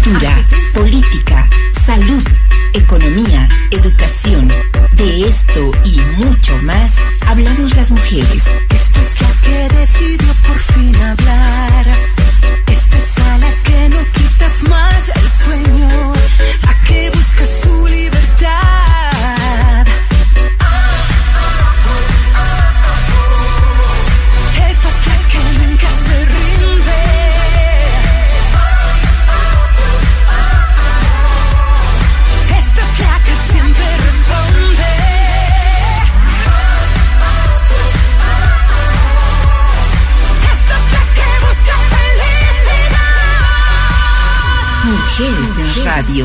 cultura, política, salud, economía, educación. De esto y mucho más hablamos las mujeres. Esta es la que decidió por fin hablar. Esta es a la que no quitas más el sueño, a que busca su libertad. Esta es la que nunca se rinde. Esta es la que siempre responde. Esta es la que busca felicidad. Mujeres en radio.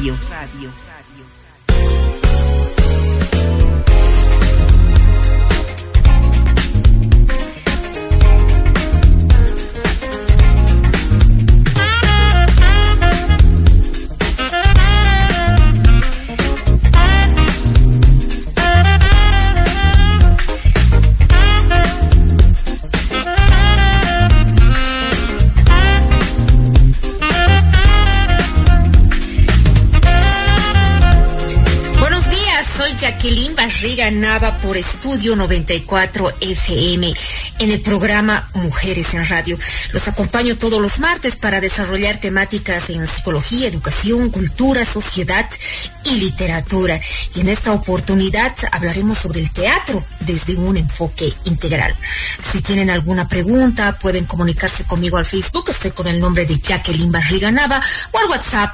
Jacqueline Barriga Nava por Estudio 94 FM en el programa Mujeres en Radio. Los acompaño todos los martes para desarrollar temáticas en psicología, educación, cultura, sociedad y literatura. Y en esta oportunidad hablaremos sobre el teatro desde un enfoque integral. Si tienen alguna pregunta, pueden comunicarse conmigo al Facebook. Estoy con el nombre de Jacqueline Barriga Nava o al WhatsApp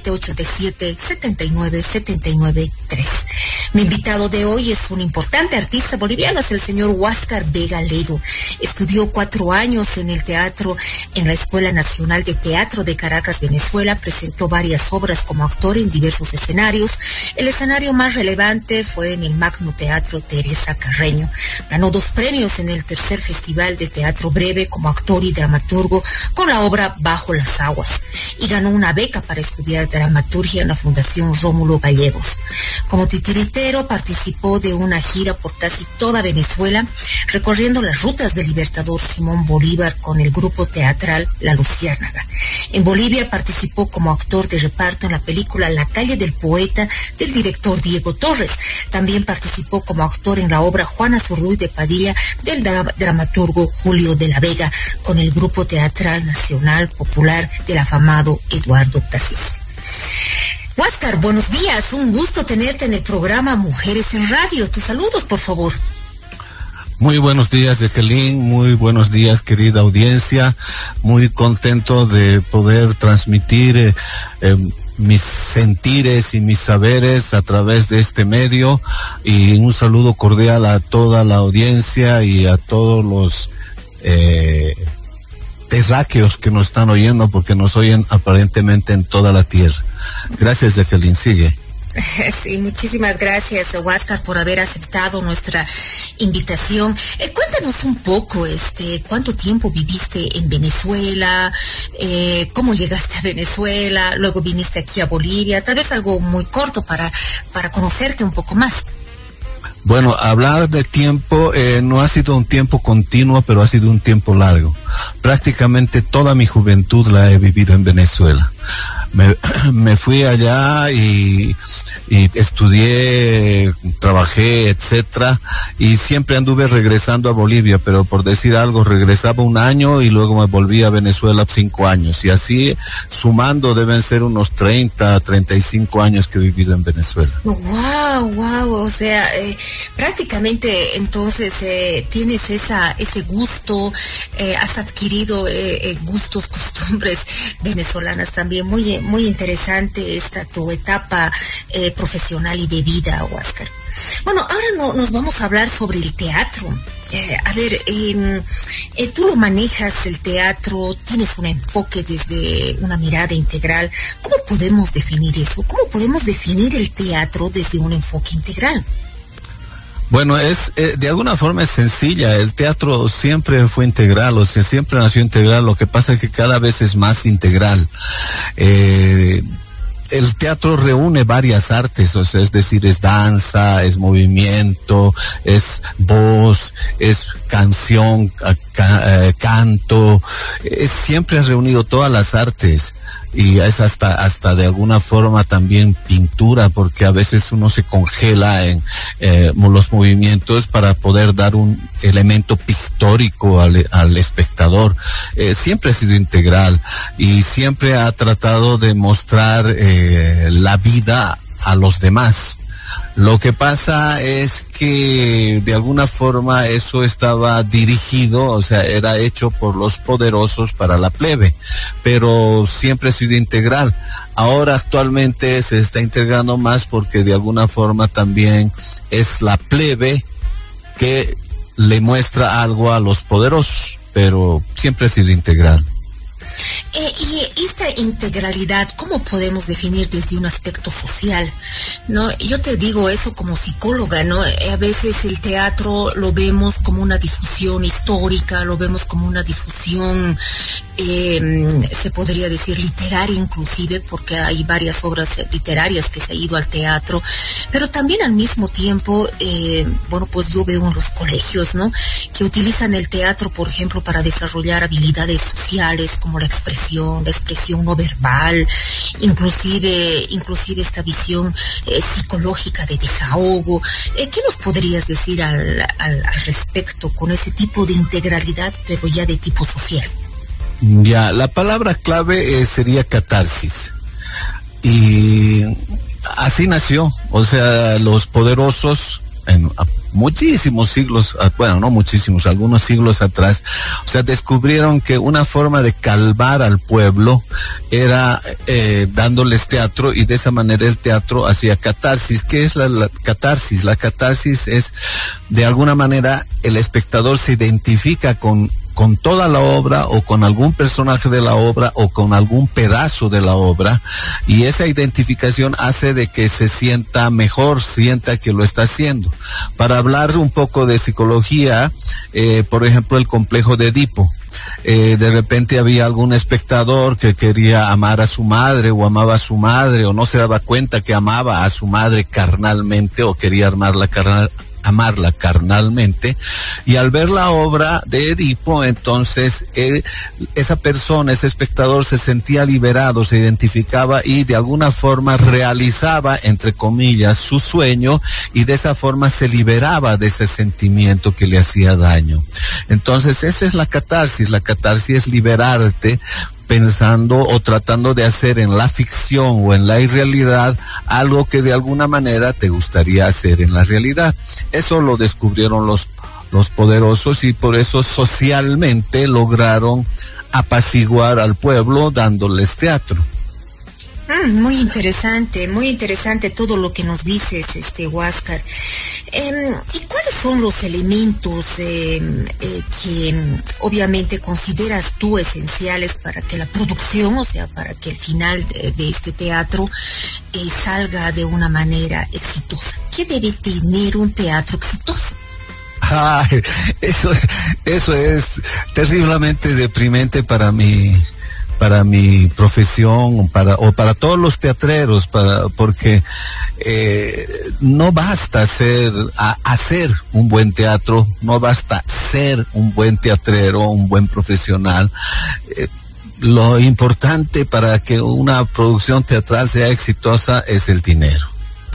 787-79-79-3. Mi invitado de hoy es un importante artista boliviano, es el señor Huáscar Vega Ledo. Estudió 4 años en el teatro en la Escuela Nacional de Teatro de Caracas, Venezuela. Presentó varias obras como actor en diversos escenarios. El escenario más relevante fue en el Magno Teatro Teresa Carreño. Ganó 2 premios en el tercer Festival de Teatro Breve como actor y dramaturgo con la obra Bajo las Aguas. Y ganó una beca para estudiar dramaturgia en la Fundación Rómulo Gallegos. Como titiritero participó de una gira por casi toda Venezuela, recorriendo las rutas del libertador Simón Bolívar con el grupo teatral La Luciérnaga. En Bolivia participó como actor de reparto en la película La calle del poeta del director Diego Torres. También participó como actor en la obra Juana Zurduy de Padilla del dramaturgo Julio de la Vega con el grupo teatral nacional popular del afamado Eduardo Casís. Huáscar, buenos días, un gusto tenerte en el programa Mujeres en Radio. Tus saludos, por favor. Muy buenos días, Jacqueline, muy buenos días, querida audiencia. Muy contento de poder transmitir mis sentires y mis saberes a través de este medio, y un saludo cordial a toda la audiencia y a todos los terráqueos que nos están oyendo, porque nos oyen aparentemente en toda la tierra. Gracias, Jacqueline, sigue. Sí, muchísimas gracias, Huáscar, por haber aceptado nuestra invitación. Cuéntanos un poco, ¿cuánto tiempo viviste en Venezuela? ¿Cómo llegaste a Venezuela? Luego viniste aquí a Bolivia. Tal vez algo muy corto para conocerte un poco más. Bueno, hablar de tiempo, no ha sido un tiempo continuo, pero ha sido un tiempo largo. Prácticamente toda mi juventud la he vivido en Venezuela. Me fui allá y estudié, trabajé, etcétera, y siempre anduve regresando a Bolivia, pero por decir algo, regresaba 1 año y luego me volví a Venezuela 5 años, y así sumando deben ser unos 35 años que he vivido en Venezuela. Wow, o sea, prácticamente entonces tienes ese gusto, has adquirido gustos, costumbres venezolanas también. Muy interesante esta tu etapa profesional y de vida, Huáscar. Bueno, ahora nos vamos a hablar sobre el teatro. Tú lo manejas, el teatro, tienes un enfoque desde una mirada integral. ¿Cómo podemos definir eso? ¿Cómo podemos definir el teatro desde un enfoque integral? Bueno, de alguna forma es sencilla. El teatro siempre fue integral, o sea, siempre nació integral. Lo que pasa es que cada vez es más integral. El teatro reúne varias artes, o sea, es decir, es danza, es movimiento, es voz, es canción, canto, siempre ha reunido todas las artes, y es hasta de alguna forma también pintura, porque a veces uno se congela en los movimientos para poder dar un elemento pictórico al espectador. Siempre ha sido integral y siempre ha tratado de mostrar la vida a los demás. Lo que pasa es que de alguna forma eso estaba dirigido, o sea, era hecho por los poderosos para la plebe, pero siempre ha sido integral. Ahora actualmente se está integrando más porque de alguna forma también es la plebe que le muestra algo a los poderosos, pero siempre ha sido integral. Y esta integralidad, ¿cómo podemos definir desde un aspecto social? ¿No? Yo te digo eso como psicóloga, ¿no? A veces el teatro lo vemos como una difusión histórica, lo vemos como una difusión, se podría decir literaria inclusive, porque hay varias obras literarias que se han ido al teatro, pero también al mismo tiempo, bueno, pues yo veo en los colegios, ¿no?, que utilizan el teatro, por ejemplo, para desarrollar habilidades sociales como la expresión no verbal, inclusive esta visión psicológica de desahogo. ¿Qué nos podrías decir al respecto con ese tipo de integralidad, pero ya de tipo social? Ya, la palabra clave sería catarsis. Y así nació, o sea, los poderosos en muchísimos siglos, bueno, no muchísimos, algunos siglos atrás, o sea, descubrieron que una forma de calmar al pueblo era dándoles teatro, y de esa manera el teatro hacía catarsis. ¿Qué es la catarsis? La catarsis es, de alguna manera, el espectador se identifica con toda la obra, o con algún personaje de la obra, o con algún pedazo de la obra, y esa identificación hace de que se sienta mejor, sienta que lo está haciendo. Para hablar un poco de psicología, por ejemplo, el complejo de Edipo. De repente había algún espectador que quería amar a su madre, o amaba a su madre, o no se daba cuenta que amaba a su madre carnalmente, o quería amarla carnalmente, y al ver la obra de Edipo, entonces esa persona, ese espectador, se sentía liberado, se identificaba y de alguna forma realizaba, entre comillas, su sueño, y de esa forma se liberaba de ese sentimiento que le hacía daño. Entonces esa es la catarsis. La catarsis es liberarte pensando o tratando de hacer en la ficción o en la irrealidad algo que de alguna manera te gustaría hacer en la realidad. Eso lo descubrieron los poderosos, y por eso socialmente lograron apaciguar al pueblo dándoles teatro. Muy interesante todo lo que nos dices, Huáscar. ¿Y cuáles son los elementos que obviamente consideras tú esenciales para que la producción, o sea, para que el final de este teatro salga de una manera exitosa? ¿Qué debe tener un teatro exitoso? Ay, eso es terriblemente deprimente para mi profesión, o para todos los teatreros, porque no basta hacer un buen teatro, no basta ser un buen teatrero, un buen profesional. Lo importante para que una producción teatral sea exitosa es el dinero.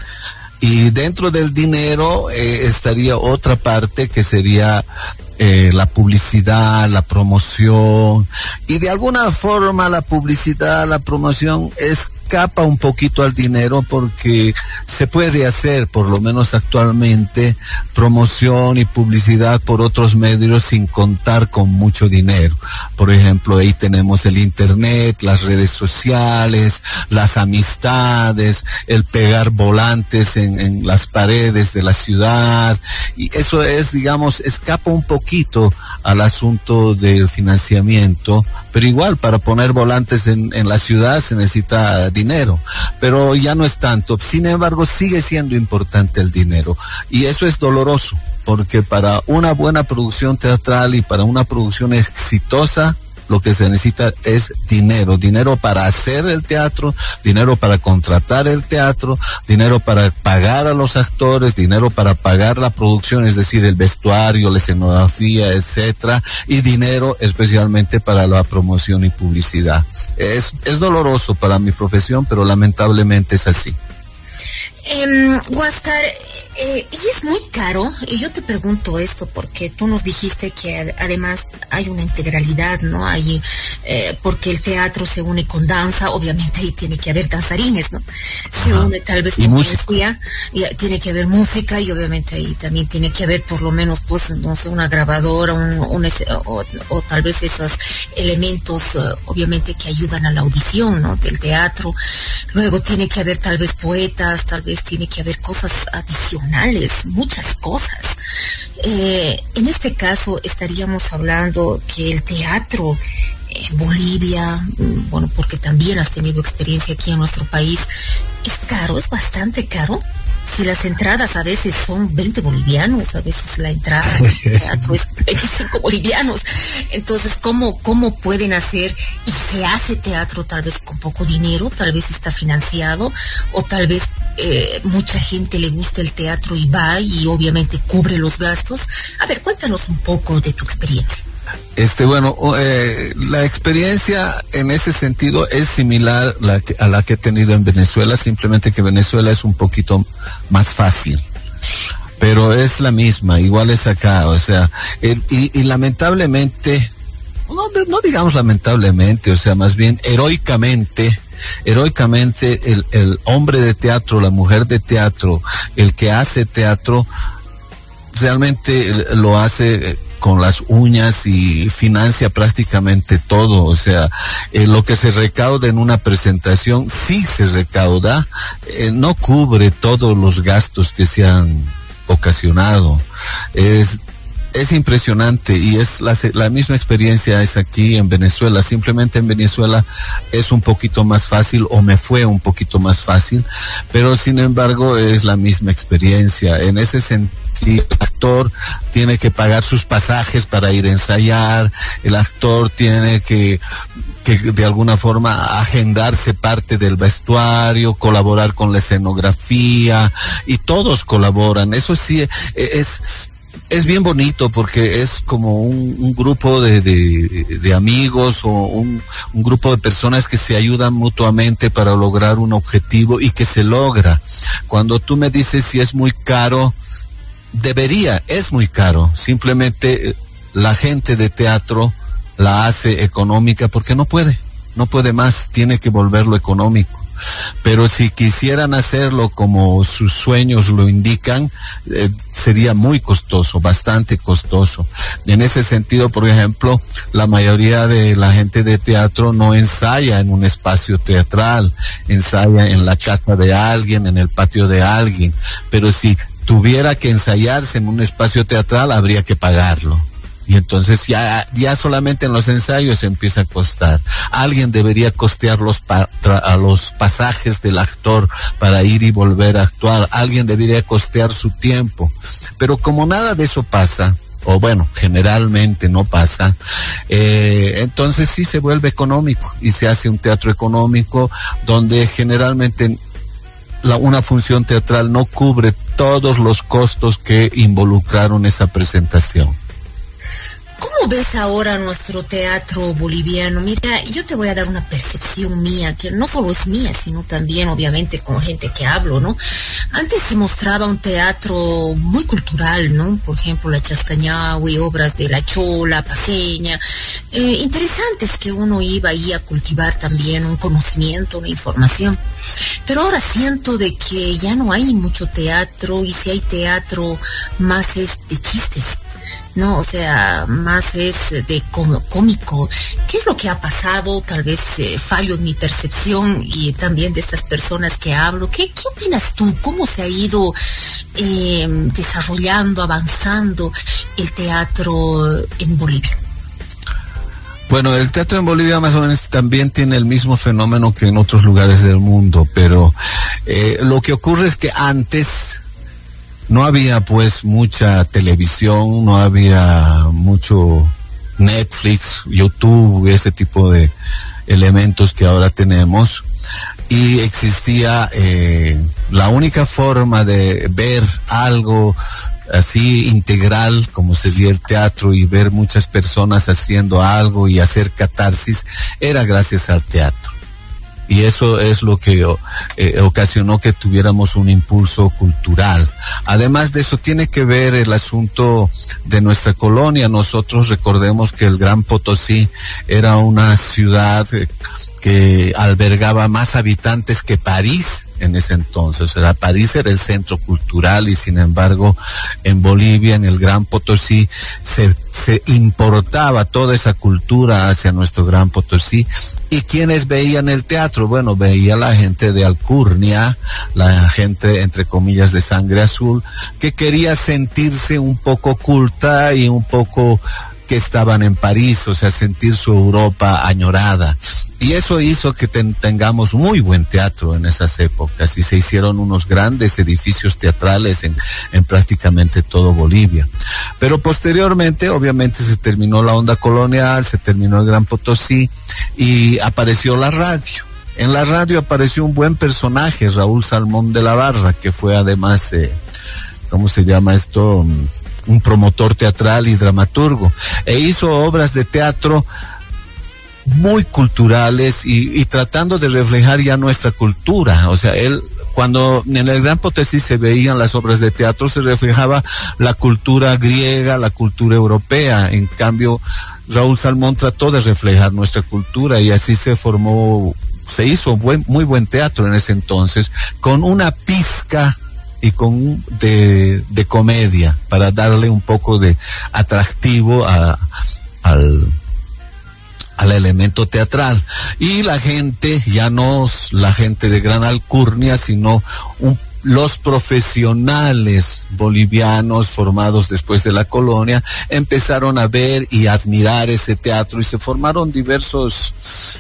Y dentro del dinero estaría otra parte que sería la publicidad, la promoción, y de alguna forma la publicidad, la promoción escapa un poquito al dinero, porque se puede hacer, por lo menos actualmente, promoción y publicidad por otros medios sin contar con mucho dinero. Por ejemplo, ahí tenemos el internet, las redes sociales, las amistades, el pegar volantes en las paredes de la ciudad, y eso es, digamos, escapa un poquito al asunto del financiamiento, pero igual para poner volantes en la ciudad se necesita dinero, pero ya no es tanto. Sin embargo, sigue siendo importante el dinero, y eso es doloroso, porque para una buena producción teatral y para una producción exitosa lo que se necesita es dinero, dinero para hacer el teatro, dinero para contratar el teatro, dinero para pagar a los actores, dinero para pagar la producción, es decir, el vestuario, la escenografía, etcétera, y dinero especialmente para la promoción y publicidad. Es doloroso para mi profesión, pero lamentablemente es así. Huáscar, y es muy caro, y yo te pregunto esto porque tú nos dijiste que además hay una integralidad, ¿no? Hay, porque el teatro se une con danza, obviamente ahí tiene que haber danzarines, ¿no? Se une tal vez con poesía, y tiene que haber música, y obviamente ahí también tiene que haber por lo menos, pues, no sé, una grabadora, o tal vez esos elementos, obviamente, que ayudan a la audición, ¿no? Del teatro. Luego tiene que haber tal vez poetas, tal vez tiene que haber cosas adicionales, muchas cosas. En este caso estaríamos hablando que el teatro en Bolivia, bueno, porque también has tenido experiencia aquí en nuestro país, es caro, es bastante caro. Si las entradas a veces son 20 bolivianos, a veces la entrada del teatro es 25 bolivianos. Entonces, ¿cómo pueden hacer? Y se hace teatro tal vez con poco dinero, tal vez está financiado, o tal vez mucha gente le gusta el teatro y va y obviamente cubre los gastos. A ver, cuéntanos un poco de tu experiencia. La experiencia en ese sentido es similar a la que he tenido en Venezuela, simplemente que Venezuela es un poquito más fácil, pero es la misma, igual es acá, o sea, y lamentablemente, no digamos lamentablemente, o sea, más bien heroicamente, el hombre de teatro, la mujer de teatro, el que hace teatro, realmente lo hace con las uñas y financia prácticamente todo, o sea, lo que se recauda en una presentación, sí se recauda, no cubre todos los gastos que se han ocasionado. Es impresionante, y es la misma experiencia es aquí en Venezuela. Simplemente en Venezuela es un poquito más fácil, o me fue un poquito más fácil, pero sin embargo es la misma experiencia. En ese sentido, el actor tiene que pagar sus pasajes para ir a ensayar, el actor tiene que de alguna forma agendarse parte del vestuario, colaborar con la escenografía, y todos colaboran. Eso sí es bien bonito, porque es como un grupo de amigos, o un grupo de personas que se ayudan mutuamente para lograr un objetivo, y que se logra. Cuando tú me dices si es muy caro, es muy caro. Simplemente la gente de teatro la hace económica porque no puede más, tiene que volverlo económico. Pero si quisieran hacerlo como sus sueños lo indican, sería muy costoso, bastante costoso. En ese sentido, por ejemplo, la mayoría de la gente de teatro no ensaya en un espacio teatral, ensaya en la casa de alguien, en el patio de alguien. Pero si tuviera que ensayarse en un espacio teatral, habría que pagarlo. Y entonces ya solamente en los ensayos empieza a costar. Alguien debería costear a los pasajes del actor para ir y volver a actuar. Alguien debería costear su tiempo. Pero como nada de eso pasa, o bueno, generalmente no pasa, entonces sí se vuelve económico, y se hace un teatro económico donde generalmente una función teatral no cubre todos los costos que involucraron esa presentación. ¿Cómo ves ahora nuestro teatro boliviano? Mira, yo te voy a dar una percepción mía, que no solo es mía, sino también obviamente con gente que hablo, ¿no? Antes se mostraba un teatro muy cultural, ¿no? Por ejemplo, la Chascañahue, obras de la Chola, Paceña, interesantes, que uno iba ahí a cultivar también un conocimiento, una información. Pero ahora siento de que ya no hay mucho teatro, y si hay teatro, más es de chistes, ¿no? O sea, más es de cómico. ¿Qué es lo que ha pasado? Tal vez fallo en mi percepción, y también de estas personas que hablo. ¿Qué opinas tú? ¿Cómo se ha ido desarrollando, avanzando el teatro en Bolivia? Bueno, el teatro en Bolivia más o menos también tiene el mismo fenómeno que en otros lugares del mundo, pero lo que ocurre es que antes no había pues mucha televisión, no había mucho Netflix, YouTube, ese tipo de elementos que ahora tenemos, y existía la única forma de ver algo así integral como sería el teatro y ver muchas personas haciendo algo y hacer catarsis, era gracias al teatro. Y eso es lo que ocasionó que tuviéramos un impulso cultural. Además de eso, tiene que ver el asunto de nuestra colonia. Nosotros recordemos que el Gran Potosí era una ciudad que albergaba más habitantes que París en ese entonces. O sea, París era el centro cultural y sin embargo en Bolivia, en el Gran Potosí, se importaba toda esa cultura hacia nuestro Gran Potosí. ¿Y quiénes veían el teatro? Bueno, veía la gente de alcurnia, la gente entre comillas de sangre azul, que quería sentirse un poco culta y un poco que estaban en París, o sea, sentir su Europa añorada. Y eso hizo que tengamos muy buen teatro en esas épocas y se hicieron unos grandes edificios teatrales en prácticamente todo Bolivia. Pero posteriormente, obviamente, se terminó la onda colonial, se terminó el Gran Potosí y apareció la radio. En la radio apareció un buen personaje, Raúl Salmón de la Barra, que fue además, ¿cómo se llama esto?, un promotor teatral y dramaturgo, e hizo obras de teatro muy culturales y tratando de reflejar ya nuestra cultura. O sea, él, cuando en el Gran Potosí se veían las obras de teatro, se reflejaba la cultura griega, la cultura europea. En cambio, Raúl Salmón trató de reflejar nuestra cultura y así se hizo muy buen teatro en ese entonces, con una pizca y con de comedia, para darle un poco de atractivo al elemento teatral. Y la gente, ya no la gente de gran alcurnia, sino los profesionales bolivianos formados después de la colonia, empezaron a ver y admirar ese teatro y se formaron diversos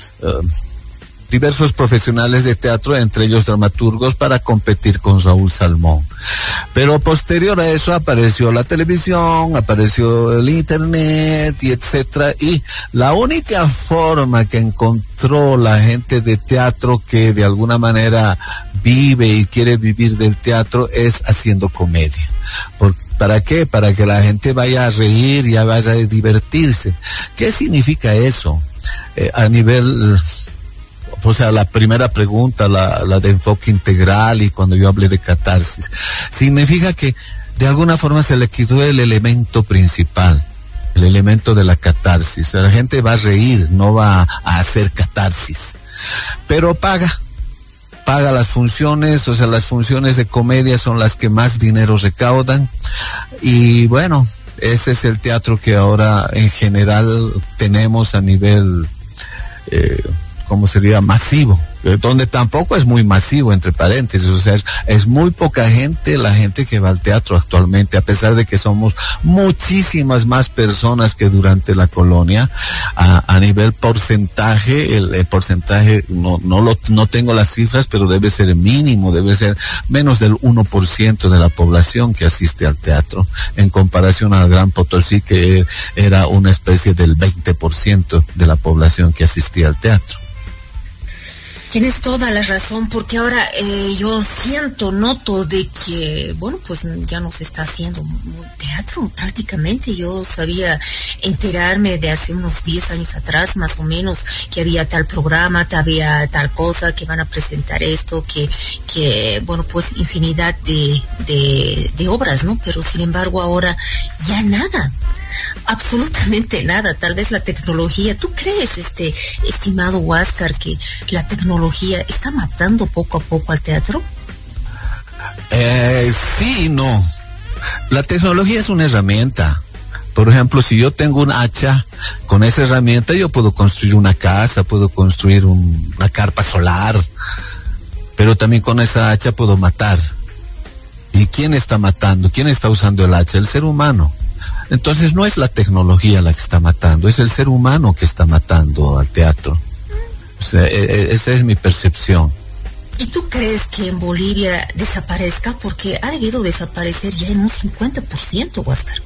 profesionales de teatro, entre ellos dramaturgos, para competir con Raúl Salmón. Pero posterior a eso apareció la televisión, apareció el internet y etcétera, y la única forma que encontró la gente de teatro que de alguna manera vive y quiere vivir del teatro es haciendo comedia. ¿Para qué? Para que la gente vaya a reír y vaya a divertirse. ¿Qué significa eso? A nivel... O sea, la primera pregunta, la de enfoque integral, y cuando yo hablé de catarsis, significa que de alguna forma se le quitó el elemento principal, el elemento de la catarsis. La gente va a reír, no va a hacer catarsis, pero paga las funciones. O sea, las funciones de comedia son las que más dinero recaudan, y bueno, ese es el teatro que ahora en general tenemos a nivel ¿cómo sería? Masivo, donde tampoco es muy masivo, entre paréntesis. O sea, es muy poca gente la gente que va al teatro actualmente, a pesar de que somos muchísimas más personas que durante la colonia. A nivel porcentaje, el porcentaje, no tengo las cifras, pero debe ser mínimo, debe ser menos del 1% de la población que asiste al teatro, en comparación al Gran Potosí, que era una especie del 20% de la población que asistía al teatro. Tienes toda la razón, porque ahora yo noto de que, bueno, pues ya no se está haciendo teatro prácticamente. Yo sabía enterarme de hace unos 10 años atrás, más o menos, que había tal programa, que había tal cosa, que van a presentar esto, que bueno, pues infinidad de obras, ¿no? Pero sin embargo ahora ya nada. Absolutamente nada. Tal vez la tecnología, ¿tú crees, estimado Huáscar, que la tecnología está matando poco a poco al teatro? Sí y no. La tecnología es una herramienta. Por ejemplo, si yo tengo un hacha, con esa herramienta yo puedo construir una casa, puedo construir una carpa solar, pero también con esa hacha puedo matar. ¿Y quién está matando? ¿Quién está usando el hacha? El ser humano. Entonces no es la tecnología la que está matando, es el ser humano que está matando al teatro. O sea, esa es mi percepción. ¿Y tú crees que en Bolivia desaparezca? Porque ha debido desaparecer ya en un 50%, Huáscar.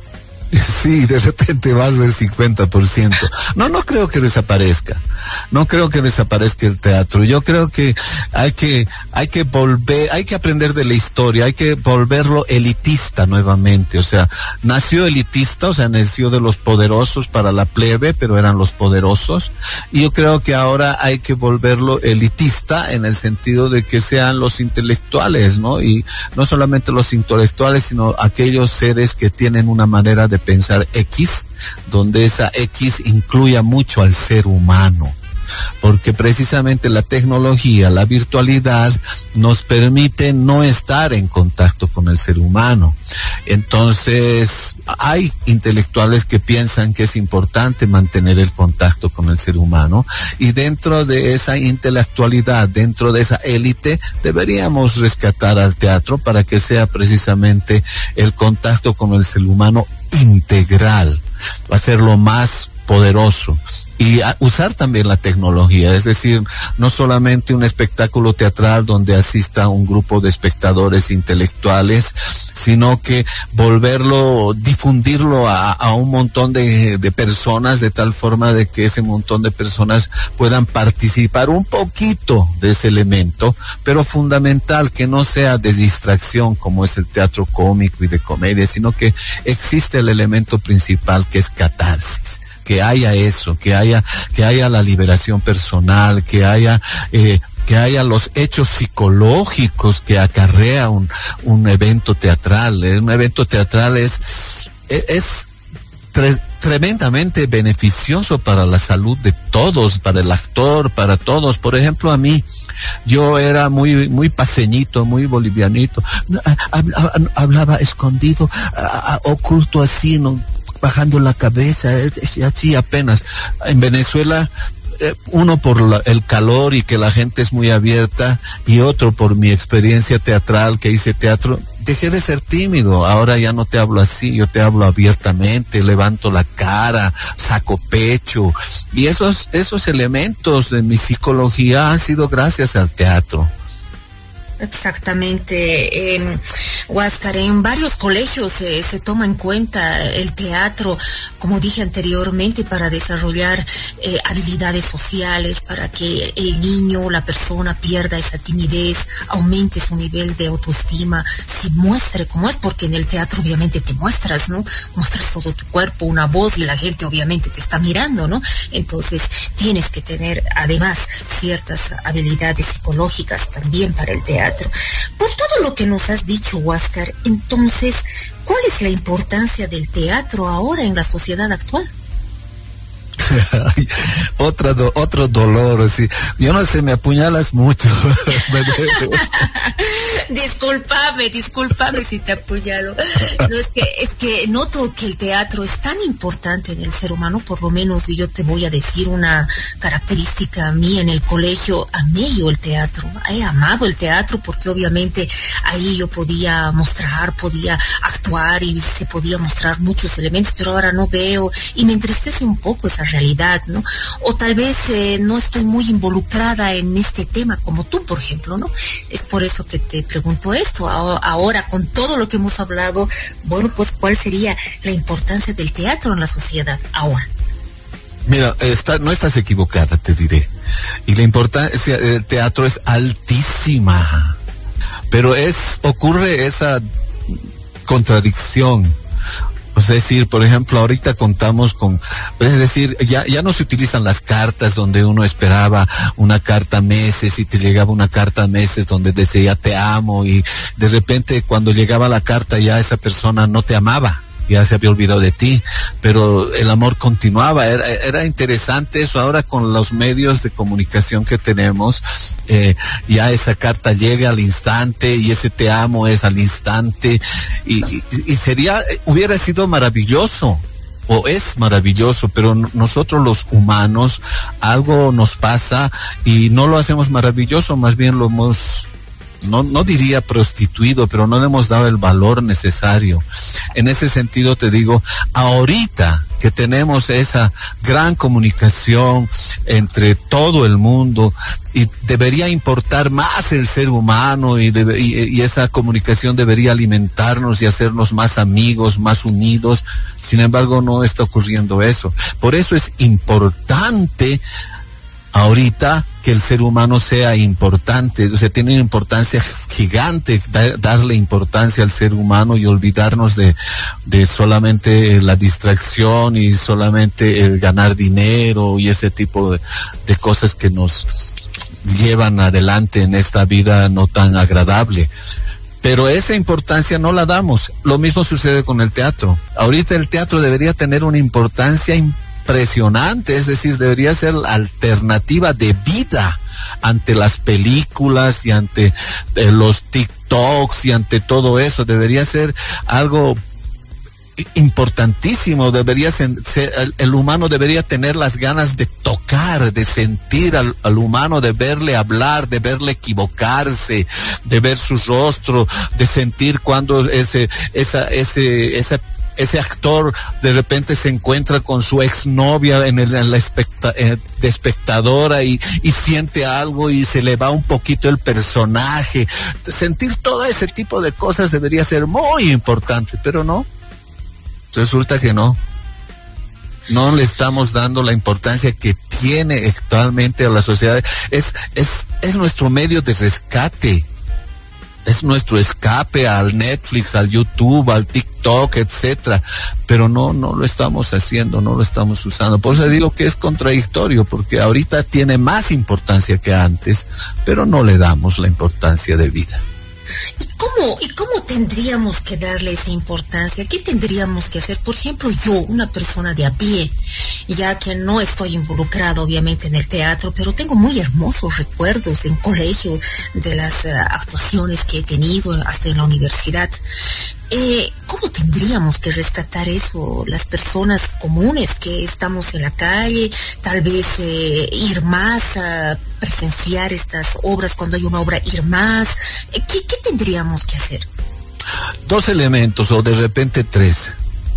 Sí, de repente más del 50%. No creo que desaparezca. No creo que desaparezca el teatro. Yo creo que hay que aprender de la historia, hay que volverlo elitista nuevamente. O sea, nació elitista, o sea, nació de los poderosos para la plebe, pero eran los poderosos. Y yo creo que ahora hay que volverlo elitista en el sentido de que sean los intelectuales, ¿no? Y no solamente los intelectuales, sino aquellos seres que tienen una manera de pensar X, donde esa X incluya mucho al ser humano, porque precisamente la tecnología, la virtualidad nos permite no estar en contacto con el ser humano. Entonces hay intelectuales que piensan que es importante mantener el contacto con el ser humano, y dentro de esa intelectualidad, dentro de esa élite, deberíamos rescatar al teatro para que sea precisamente el contacto con el ser humano integral, hacerlo más poderoso y usar también la tecnología, es decir, no solamente un espectáculo teatral donde asista un grupo de espectadores intelectuales, sino que difundirlo a un montón de personas, de tal forma de que ese montón de personas puedan participar un poquito de ese elemento, pero fundamental, que no sea de distracción como es el teatro cómico y de comedia, sino que existe el elemento principal, que es catarsis. Que haya eso, que haya la liberación personal, que haya los hechos psicológicos que acarrea un evento teatral. Un evento teatral es tremendamente beneficioso para la salud de todos, para el actor, para todos. Por ejemplo, a mí, yo era muy paseñito, muy bolivianito, hablaba escondido, oculto así, ¿no? Bajando la cabeza, así apenas. En Venezuela, uno por el calor y que la gente es muy abierta, y otro por mi experiencia teatral, que hice teatro, dejé de ser tímido. Ahora ya no te hablo así, yo te hablo abiertamente, levanto la cara, saco pecho, y esos elementos de mi psicología han sido gracias al teatro. Exactamente, Huáscar, en varios colegios se toma en cuenta el teatro, como dije anteriormente, para desarrollar habilidades sociales, para que el niño, la persona pierda esa timidez, aumente su nivel de autoestima, se muestre como es, porque en el teatro obviamente te muestras, ¿no? Muestras todo tu cuerpo, una voz, y la gente obviamente te está mirando, ¿no? Entonces tienes que tener además ciertas habilidades psicológicas también para el teatro. Por todo lo que nos has dicho, Huáscar, entonces, ¿cuál es la importancia del teatro ahora en la sociedad actual? Otro dolor, así. Yo no sé, me apuñalas mucho. Discúlpame si te apuñalo. No, es que noto que el teatro es tan importante en el ser humano. Por lo menos yo te voy a decir una característica mía en el colegio. Amé yo el teatro, he amado el teatro, porque obviamente ahí yo podía actuar y se podía mostrar muchos elementos, pero ahora no veo, y me entristece un poco esa realidad, ¿no? O tal vez no estoy muy involucrada en este tema como tú, por ejemplo, ¿no? Es por eso que te pregunto esto. Ahora, con todo lo que hemos hablado, bueno, pues, ¿cuál sería la importancia del teatro en la sociedad ahora? Mira, no estás equivocada, te diré. Y la importancia del teatro es altísima. Pero ocurre esa contradicción. Es decir, por ejemplo, ahorita contamos ya no se utilizan las cartas donde uno esperaba una carta meses y te llegaba una carta meses donde decía te amo, y de repente cuando llegaba la carta ya esa persona no te amaba, ya se había olvidado de ti, pero el amor continuaba. Era interesante eso. Ahora, con los medios de comunicación que tenemos, ya esa carta llega al instante, y ese te amo es al instante, y hubiera sido maravilloso, o es maravilloso, pero nosotros los humanos, algo nos pasa y no lo hacemos maravilloso, más bien lo hemos, no diría prostituido, pero no le hemos dado el valor necesario. En ese sentido te digo, ahorita que tenemos esa gran comunicación entre todo el mundo, y debería importar más el ser humano, y esa comunicación debería alimentarnos y hacernos más amigos, más unidos, Sin embargo, no está ocurriendo eso. Por eso es importante ahorita que el ser humano sea importante. O sea, tiene una importancia gigante darle importancia al ser humano y olvidarnos de solamente la distracción y solamente el ganar dinero y ese tipo de cosas que nos llevan adelante en esta vida no tan agradable. Pero esa importancia no la damos. Lo mismo sucede con el teatro. Ahorita el teatro debería tener una importancia impresionante, es decir, debería ser la alternativa de vida ante las películas y ante los TikToks y ante todo eso. Debería ser algo importantísimo. Debería ser, el humano debería tener las ganas de tocar, de sentir al humano, de verle hablar, de verle equivocarse, de ver su rostro, de sentir cuando ese actor de repente se encuentra con su exnovia de espectadora y siente algo y se le va un poquito el personaje. Sentir todo ese tipo de cosas debería ser muy importante, pero no. Resulta que no le estamos dando la importancia que tiene actualmente a la sociedad. Es nuestro medio de rescate. Es nuestro escape al Netflix, al YouTube, al TikTok, etcétera. Pero no lo estamos haciendo, no lo estamos usando. Por eso digo que es contradictorio, porque ahorita tiene más importancia que antes, pero no le damos la importancia de vida. ¿Y cómo tendríamos que darle esa importancia? ¿Qué tendríamos que hacer? Por ejemplo, yo, una persona de a pie, ya que no estoy involucrado obviamente en el teatro, pero tengo muy hermosos recuerdos en colegio de las actuaciones que he tenido hasta en la universidad. ¿Cómo tendríamos que rescatar eso? Las personas comunes que estamos en la calle, tal vez ir más a presenciar estas obras, cuando hay una obra, ir más. ¿Qué tendríamos que hacer? 2 elementos, o de repente 3.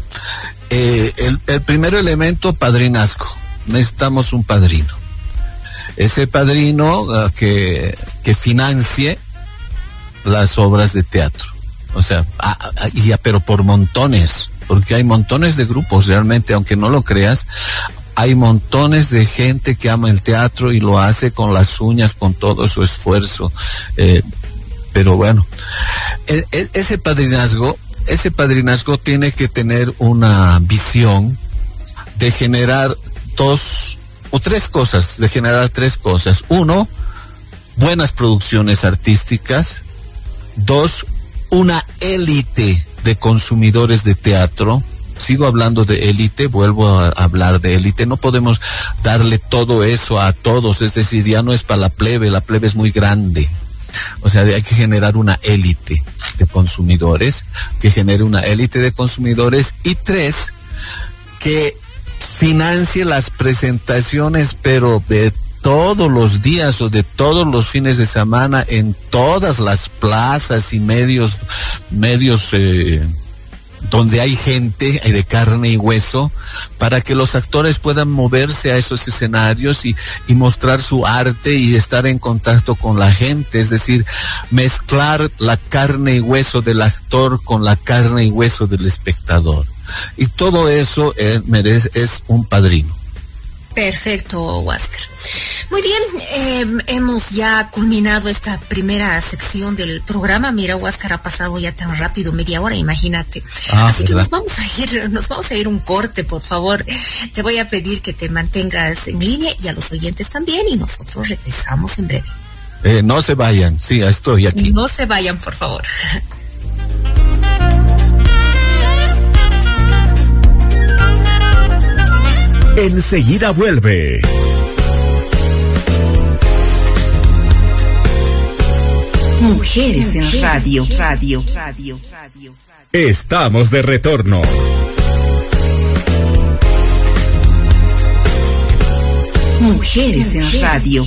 El primer elemento, padrinazgo. Necesitamos un padrino. Ese padrino que financie las obras de teatro. O sea, pero por montones, porque hay montones de grupos, realmente, aunque no lo creas, hay montones de gente que ama el teatro y lo hace con las uñas, con todo su esfuerzo. Pero bueno, ese padrinazgo tiene que tener una visión de generar 2 o 3 cosas, de generar 3 cosas. 1, buenas producciones artísticas. 2, una élite de consumidores de teatro. Sigo hablando de élite, vuelvo a hablar de élite. No podemos darle todo eso a todos, es decir, ya no es para la plebe es muy grande. O sea, hay que generar una élite de consumidores, y 3, que financie las presentaciones, pero de todos los días o de todos los fines de semana en todas las plazas y medios donde hay gente de carne y hueso, para que los actores puedan moverse a esos escenarios y mostrar su arte y estar en contacto con la gente, es decir, mezclar la carne y hueso del actor con la carne y hueso del espectador. Y todo eso es un padrino. Perfecto, Huáscar. Muy bien, hemos ya culminado esta primera sección del programa. Mira, Huáscar, ha pasado ya tan rápido, media hora, imagínate. Así que nos vamos a ir un corte, por favor. Te voy a pedir que te mantengas en línea y a los oyentes también, y nosotros regresamos en breve. No se vayan, sí, estoy aquí. No se vayan, por favor. Enseguida vuelve. Mujeres en Radio. Estamos de retorno. Mujeres en Radio.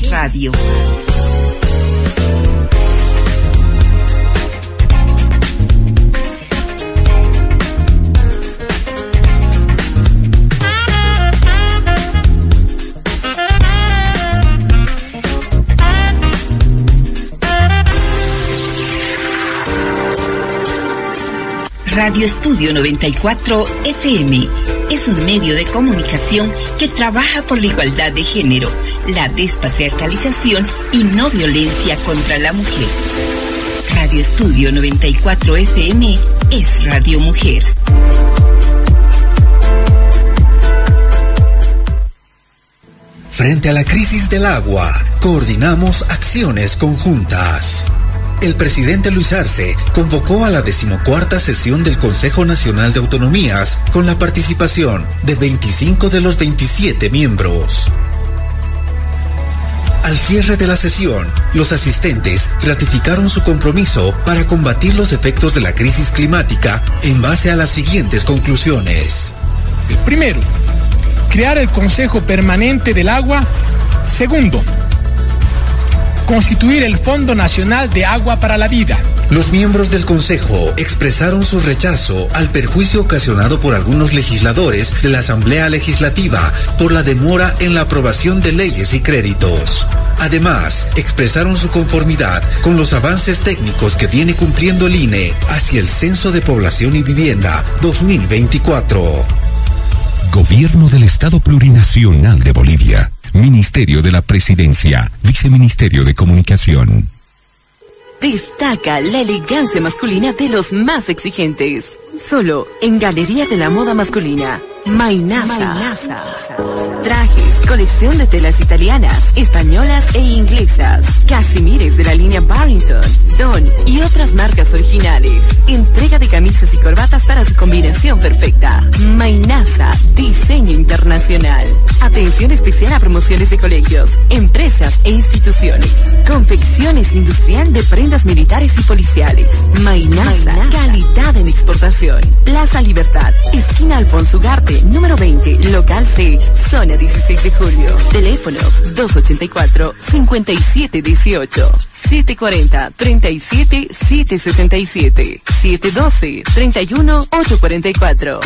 Radio Estudio 94 FM es un medio de comunicación que trabaja por la igualdad de género, la despatriarcalización y no violencia contra la mujer. Radio Estudio 94 FM es Radio Mujer. Frente a la crisis del agua, coordinamos acciones conjuntas. El presidente Luis Arce convocó a la 14ª sesión del Consejo Nacional de Autonomías con la participación de 25 de los 27 miembros. Al cierre de la sesión, los asistentes ratificaron su compromiso para combatir los efectos de la crisis climática en base a las siguientes conclusiones. Primero, crear el Consejo Permanente del Agua. Segundo, constituir el Fondo Nacional de Agua para la Vida. Los miembros del Consejo expresaron su rechazo al perjuicio ocasionado por algunos legisladores de la Asamblea Legislativa por la demora en la aprobación de leyes y créditos. Además, expresaron su conformidad con los avances técnicos que viene cumpliendo el INE hacia el Censo de Población y Vivienda 2024. Gobierno del Estado Plurinacional de Bolivia. Ministerio de la Presidencia. Viceministerio de Comunicación. Destaca la elegancia masculina de los más exigentes. Solo en Galería de la Moda Masculina. Mainasa. Trajes, colección de telas italianas, españolas e inglesas. Casimires de la línea Barrington, Don y otras marcas originales. Entrega de camisas y corbatas para su combinación perfecta. Mainasa, diseño internacional. Atención especial a promociones de colegios, empresas e instituciones. Confecciones industrial de prendas militares y policiales. Mainasa, calidad en exportación. Plaza Libertad, esquina Alfonso Ugarte, número 20, local C, zona 16 de julio. Teléfonos 284-5718, 740-37-777, 712-31-844.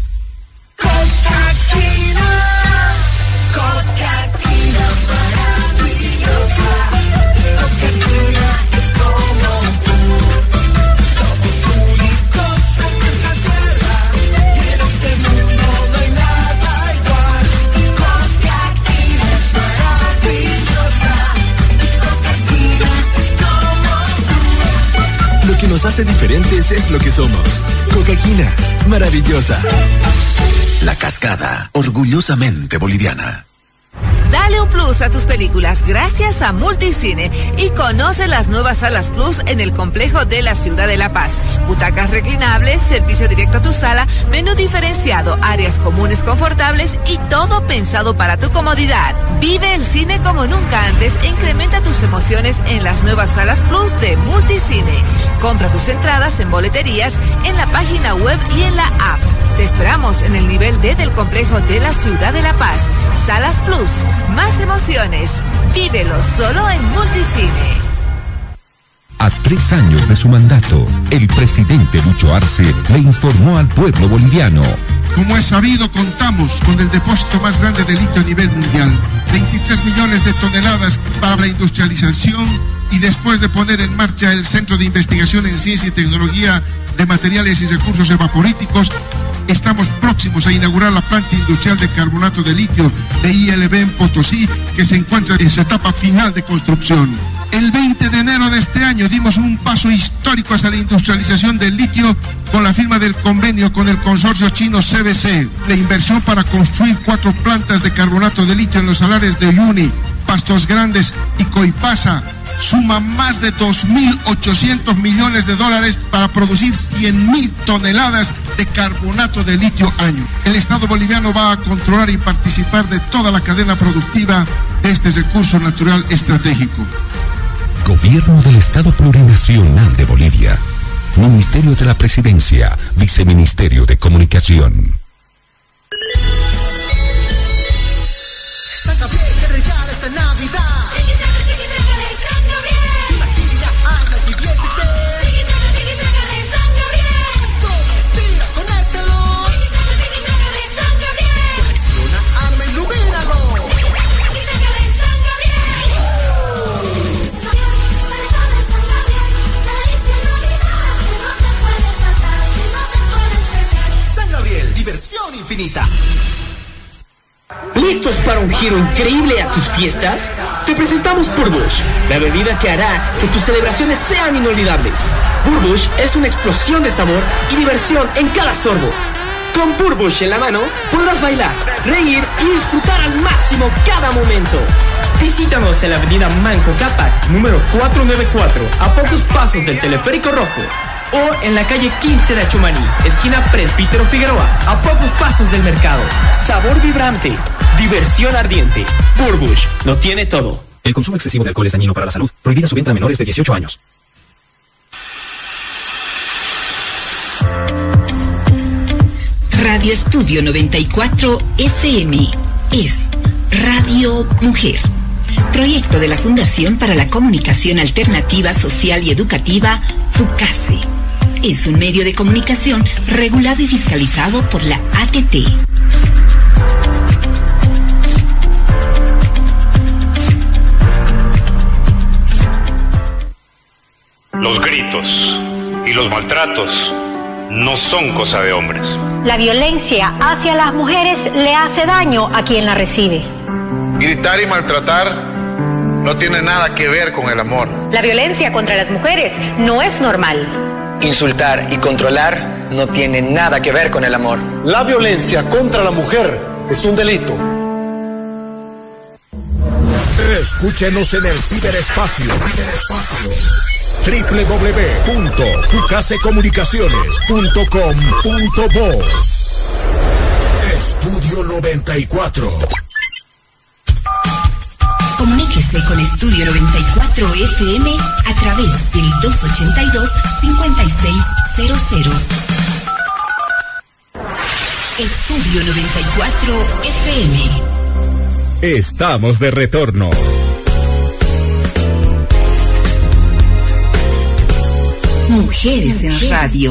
Coca-Cola maravillosa. Coca-Cola es como tú. Somos únicos en esta tierra y en este mundo no hay nada igual. Coca-Cola es maravillosa. Coca-Cola es como tú. Lo que nos hace diferentes es lo que somos. Coca-Cola, maravillosa. La Cascada, orgullosamente boliviana. Dale un plus a tus películas gracias a Multicine y conoce las nuevas salas Plus en el complejo de la ciudad de La Paz. Butacas reclinables, servicio directo a tu sala, menú diferenciado, áreas comunes confortables y todo pensado para tu comodidad. Vive el cine como nunca antes e incrementa tus emociones en las nuevas salas Plus de Multicine. Compra tus entradas en boleterías, en la página web y en la app. Te esperamos en el nivel D del complejo de la ciudad de La Paz. Salas Plus, más emociones. Vívelo solo en Multicine. A 3 años de su mandato, el presidente Lucho Arce le informó al pueblo boliviano. Como es sabido, contamos con el depósito más grande de litio a nivel mundial. 23 millones de toneladas para la industrialización y después de poner en marcha el Centro de Investigación en Ciencia y Tecnología de Materiales y Recursos Evaporíticos, estamos próximos a inaugurar la planta industrial de carbonato de litio de ILB en Potosí, que se encuentra en su etapa final de construcción. El 20 de enero de este año dimos un paso histórico hacia la industrialización del litio con la firma del convenio con el consorcio chino CBC. La inversión para construir 4 plantas de carbonato de litio en los salares de Uyuni, Pastos Grandes y Coipasa suma más de 2.800 millones de dólares para producir 100.000 toneladas de carbonato de litio año. El Estado boliviano va a controlar y participar de toda la cadena productiva de este recurso natural estratégico. Gobierno del Estado Plurinacional de Bolivia. Ministerio de la Presidencia. Viceministerio de Comunicación. Santa Fe, que regala esta Navidad. dar un giro increíble a tus fiestas? Te presentamos Burbush, la bebida que hará que tus celebraciones sean inolvidables. Burbush es una explosión de sabor y diversión en cada sorbo. Con Burbush en la mano podrás bailar, reír y disfrutar al máximo cada momento. Visítanos en la avenida Manco Cápac, número 494, a pocos pasos del Teleférico Rojo. O en la calle 15 de Achumaní, esquina Presbítero Figueroa, a pocos pasos del mercado. Sabor vibrante, diversión ardiente. Burbush lo tiene todo. El consumo excesivo de alcohol es dañino para la salud. Prohibida su venta a menores de 18 años. Radio Estudio 94 FM es Radio Mujer. Proyecto de la Fundación para la Comunicación Alternativa Social y Educativa, FUCASE. Es un medio de comunicación regulado y fiscalizado por la ATT. Los gritos y los maltratos no son cosa de hombres. La violencia hacia las mujeres le hace daño a quien la recibe. Gritar y maltratar no tiene nada que ver con el amor. La violencia contra las mujeres no es normal. Insultar y controlar no tiene nada que ver con el amor. La violencia contra la mujer es un delito. Escúchenos en el ciberespacio. www.fucasecomunicaciones.com.bo. Estudio 94. Comuníquese con Estudio 94 FM a través del 282-5600. Estudio 94 FM. Estamos de retorno. Mujeres en Radio.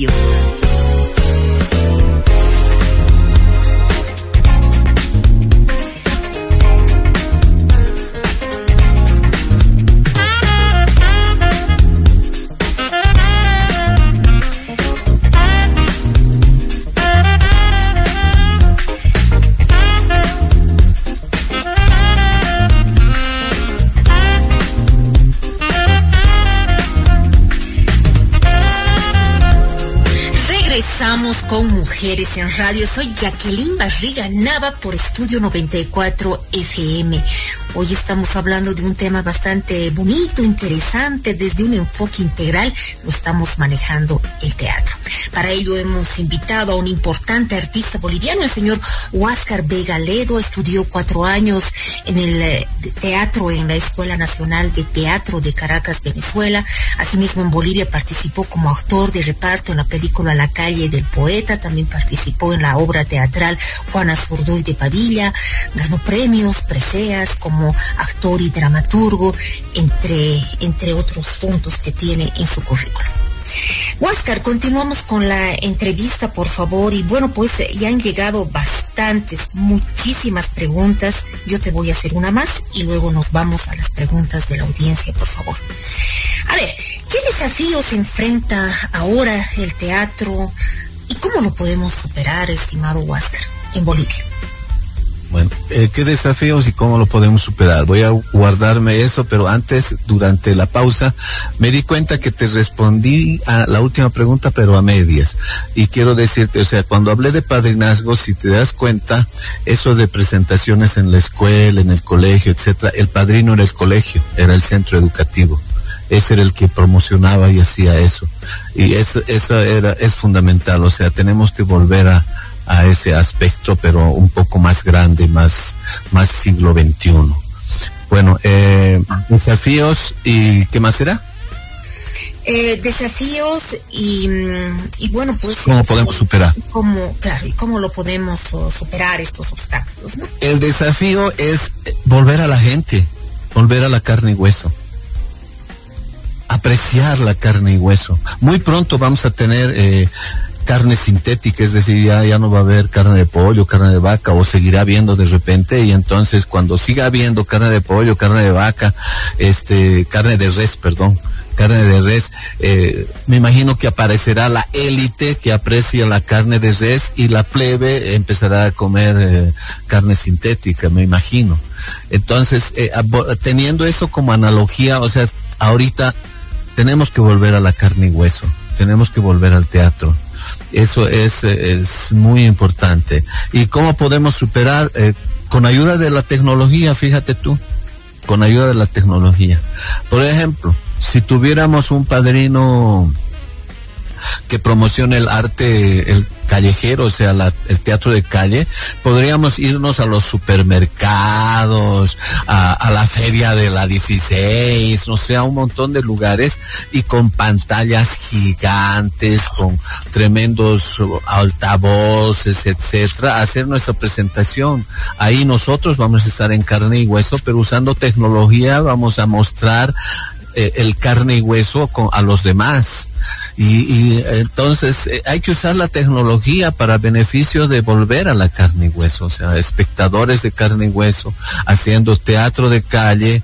Estamos con Mujeres en Radio. Soy Jacqueline Barriga Nava por Estudio 94 FM. Hoy estamos hablando de un tema bastante bonito, interesante, desde un enfoque integral lo estamos manejando el teatro. Para ello hemos invitado a un importante artista boliviano, el señor Huáscar Vega Ledo. Estudió 4 años en el teatro en la Escuela Nacional de Teatro de Caracas, Venezuela. Asimismo, en Bolivia participó como actor de reparto en la película La Calle del Poeta. También participó en la obra teatral Juana Zurduy de Padilla. Ganó premios, preseas como actor y dramaturgo, entre otros puntos que tiene en su currículum. Huáscar, continuamos con la entrevista, por favor. Y bueno, pues ya han llegado muchísimas preguntas. Yo te voy a hacer una más y luego nos vamos a las preguntas de la audiencia, por favor. A ver, ¿qué desafíos enfrenta ahora el teatro y cómo lo podemos superar, estimado Huáscar, en Bolivia? Bueno, ¿qué desafíos y cómo lo podemos superar? Voy a guardarme eso, pero antes, durante la pausa, me di cuenta que te respondí a la última pregunta, pero a medias. Y quiero decirte, o sea, cuando hablé de padrinazgo, si te das cuenta, eso de presentaciones en la escuela, en el colegio, etcétera, el padrino era el colegio, era el centro educativo. Ese era el que promocionaba y hacía eso. Y eso es fundamental, o sea, tenemos que volver a ese aspecto, pero un poco más grande, más siglo XXI. Bueno, desafíos y ¿qué más será? Desafíos y bueno, pues ¿cómo podemos superar? ¿Y cómo lo podemos superar estos obstáculos, ¿no? El desafío es volver a la gente, volver a la carne y hueso. Apreciar la carne y hueso. Muy pronto vamos a tener carne sintética, es decir, ya no va a haber carne de pollo, carne de vaca, o seguirá habiendo de repente, y entonces cuando siga habiendo carne de pollo, carne de vaca, carne de res, me imagino que aparecerá la élite que aprecia la carne de res y la plebe empezará a comer carne sintética, me imagino. Entonces, teniendo eso como analogía, o sea, ahorita tenemos que volver a la carne y hueso, tenemos que volver al teatro. Eso es muy importante. ¿Y cómo podemos superar? Con ayuda de la tecnología, fíjate tú, con ayuda de la tecnología. Por ejemplo, si tuviéramos un padrino que promocione el arte, el callejero, o sea, el teatro de calle, podríamos irnos a los supermercados, a la feria de la 16, no sé, a un montón de lugares, y con pantallas gigantes, con tremendos altavoces, etcétera, hacer nuestra presentación. Ahí nosotros vamos a estar en carne y hueso, pero usando tecnología vamos a mostrar el carne y hueso a los demás. Y entonces hay que usar la tecnología para beneficio de volver a la carne y hueso, o sea, espectadores de carne y hueso, haciendo teatro de calle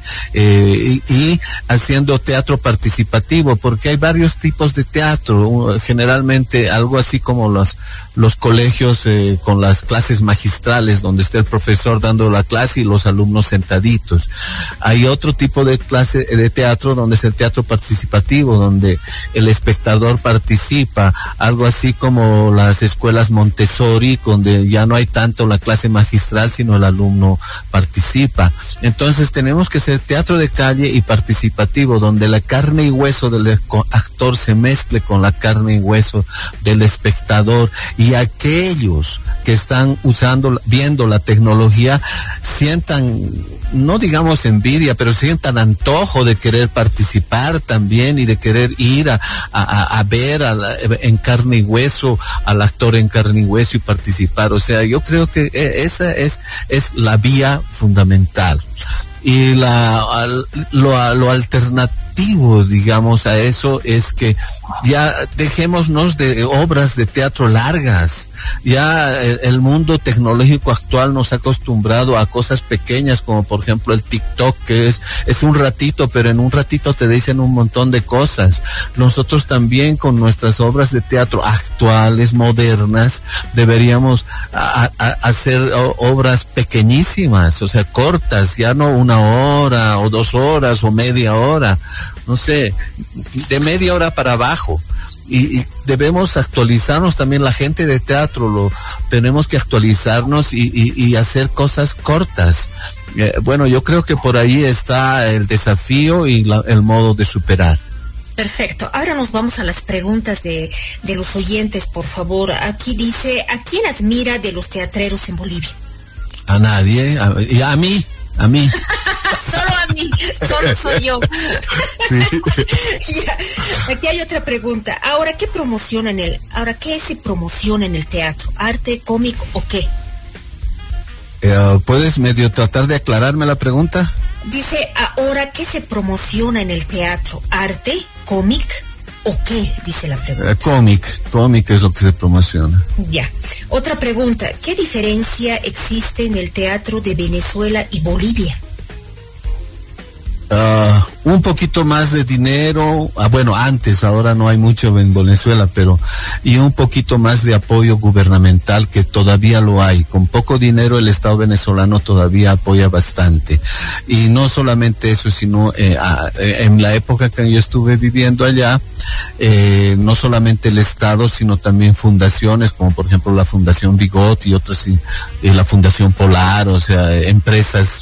y haciendo teatro participativo, porque hay varios tipos de teatro, generalmente algo así como los colegios con las clases magistrales, donde está el profesor dando la clase y los alumnos sentaditos. Hay otro tipo de clase de teatro donde es el teatro participativo, donde el espectador participa, algo así como las escuelas Montessori, donde ya no hay tanto la clase magistral, sino el alumno participa. Entonces tenemos que hacer teatro de calle y participativo, donde la carne y hueso del actor se mezcle con la carne y hueso del espectador, y aquellos que están viendo la tecnología sientan, no digamos envidia, pero sientan antojo de querer participar también y de querer ir a ver en carne y hueso al actor en carne y hueso y participar. O sea, yo creo que esa es la vía fundamental. Y lo alternativo, digamos, a eso es que ya dejémonos de obras de teatro largas. Ya el mundo tecnológico actual nos ha acostumbrado a cosas pequeñas, como por ejemplo el TikTok, que es un ratito, pero en un ratito te dicen un montón de cosas. Nosotros también con nuestras obras de teatro actuales, modernas, deberíamos hacer obras pequeñísimas, o sea, cortas, ya no 1 hora o 2 horas o media hora, no sé, de media hora para abajo. Y debemos actualizarnos también, la gente de teatro, tenemos que actualizarnos y hacer cosas cortas. Bueno, yo creo que por ahí está el desafío y el modo de superar. Perfecto. Ahora nos vamos a las preguntas de los oyentes, por favor. Aquí dice, ¿a quién admira de los teatreros en Bolivia? A nadie, a mí. Solo a mí, solo soy yo. Sí. Ya. Aquí hay otra pregunta. Ahora, ¿qué se promociona en el teatro? ¿Arte, cómic o qué? ¿Puedes medio tratar de aclararme la pregunta? Dice, ahora, ¿qué se promociona en el teatro? ¿Arte, cómic o qué? Dice la pregunta. Cómic es lo que se promociona. Ya. Otra pregunta, ¿qué diferencia existe en el teatro de Venezuela y Bolivia? Un poquito más de dinero, bueno, antes, ahora no hay mucho en Venezuela, y un poquito más de apoyo gubernamental, que todavía lo hay. Con poco dinero el Estado venezolano todavía apoya bastante. Y no solamente eso, sino en la época que yo estuve viviendo allá, no solamente el Estado, sino también fundaciones, como por ejemplo la Fundación Bigot y otras, la Fundación Polar, o sea, empresas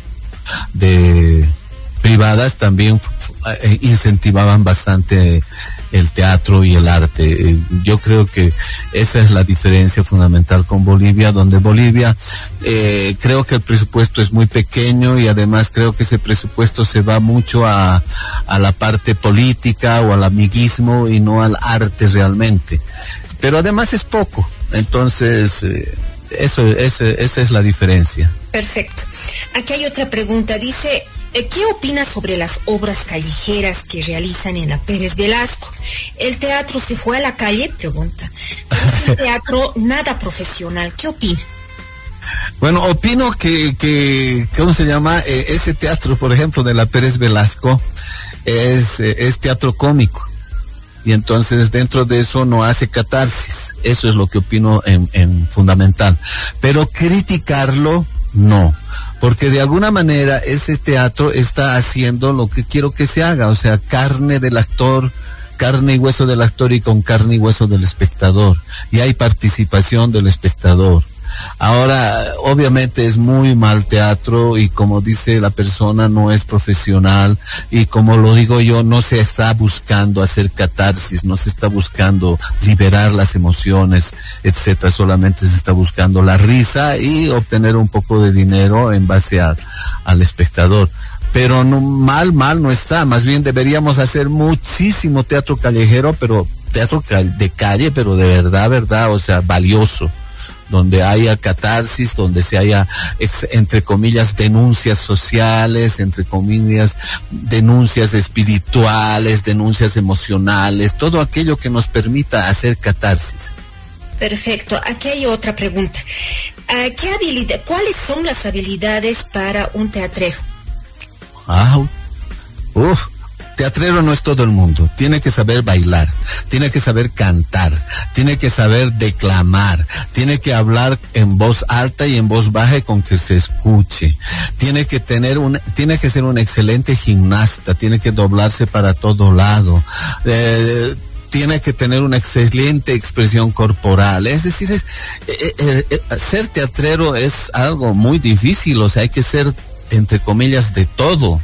privadas también incentivaban bastante el teatro y el arte. Yo creo que esa es la diferencia fundamental con Bolivia, donde Bolivia creo que el presupuesto es muy pequeño, y además creo que ese presupuesto se va mucho a la parte política o al amiguismo y no al arte realmente. Pero además es poco, entonces esa es la diferencia. Perfecto. Aquí hay otra pregunta, dice, ¿qué opinas sobre las obras callejeras que realizan en la Pérez Velasco? ¿El teatro se fue a la calle? Pregunta. Es un teatro nada profesional. ¿Qué opina? Bueno, opino que ¿cómo se llama? Ese teatro, por ejemplo, de la Pérez Velasco, es teatro cómico. Y entonces dentro de eso no hace catarsis. Eso es lo que opino en fundamental. Pero criticarlo, no. Porque de alguna manera ese teatro está haciendo lo que quiero que se haga. O sea, carne del actor, carne y hueso del actor y con carne y hueso del espectador. Y hay participación del espectador. Ahora, obviamente es muy mal teatro y como dice la persona, no es profesional y como lo digo yo, no se está buscando hacer catarsis, no se está buscando liberar las emociones, etcétera, solamente se está buscando la risa y obtener un poco de dinero en base al espectador. Pero no, mal no está, más bien deberíamos hacer muchísimo teatro callejero, pero teatro de calle, pero de verdad, o sea, valioso, donde haya catarsis, donde se haya, entre comillas, denuncias sociales, entre comillas, denuncias espirituales, denuncias emocionales, todo aquello que nos permita hacer catarsis. Perfecto. Aquí hay otra pregunta. ¿Cuáles son las habilidades para un teatrero? Teatrero no es todo el mundo, tiene que saber bailar, tiene que saber cantar, tiene que saber declamar, tiene que hablar en voz alta y en voz baja y con que se escuche, tiene que ser un excelente gimnasta, tiene que doblarse para todo lado, tiene que tener una excelente expresión corporal, es decir, ser teatrero es algo muy difícil, o sea, hay que ser, entre comillas, de todo.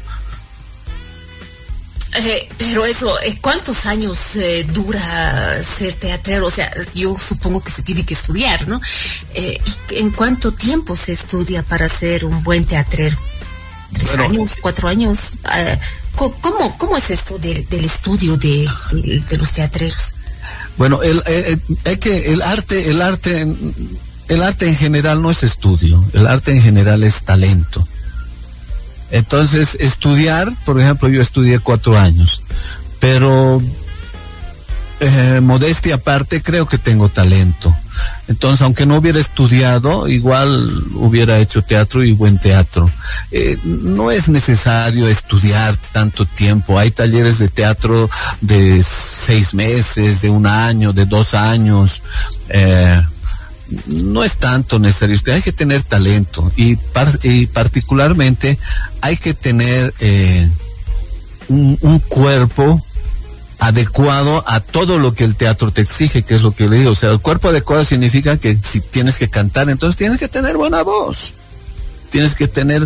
Pero eso, ¿cuántos años dura ser teatrero? O sea, yo supongo que se tiene que estudiar, ¿no? ¿Y en cuánto tiempo se estudia para ser un buen teatrero? ¿3 años? ¿4 años? ¿Cómo es esto del estudio de los teatreros? Bueno, es que el arte en general no es estudio, el arte en general es talento. Entonces, estudiar, por ejemplo, yo estudié 4 años, pero modestia aparte, creo que tengo talento. Entonces, aunque no hubiera estudiado, igual hubiera hecho teatro y buen teatro. No es necesario estudiar tanto tiempo. Hay talleres de teatro de 6 meses, de 1 año, de 2 años. No es tanto necesario, usted hay que tener talento y particularmente hay que tener un cuerpo adecuado a todo lo que el teatro te exige, que es lo que le digo. O sea, el cuerpo adecuado significa que si tienes que cantar, entonces tienes que tener buena voz, tienes que tener